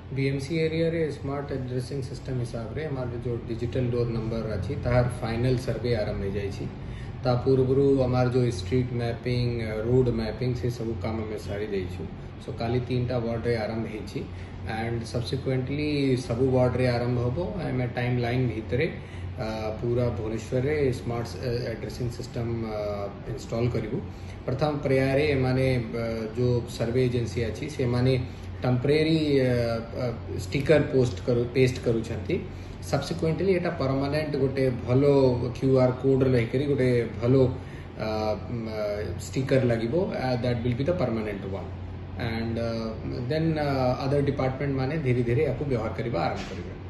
BMC area रे smart addressing system हिसाब रे हमारे जो डिजिटल डोर नंबर अच्छी तार फाइनल सर्वे आरंभ हो जाइए। ता पूर्व हमार जो स्ट्रीट मैपिंग रोड मैपिंग से सब काम में सारी देइछु। सो काली 3टा वार्ड रे आरंभ हेछि एंड सब्सिक्वेंटली सब वार्ड रे आरंभ होबो एमे टाइम लाइन भितरे पूरा भुवनेश्वर रे स्मार्ट एड्रेसिंग सिस्टम इंस्टॉल करिवु। प्रथम प्रयारे माने जो सर्वे एजेंसी अछि से माने टेम्परेरी स्टिकर पेस्ट करूछंती। सब्सिक्वेंटली एटा परमानेंट गोटे भलो क्यूआर कोड लेकरी गोटे भलो स्टिकर लागिबो that will be the permanent one and then other department माने धीरे धीरे आपको व्यवहार करबा आरंभ करिवे।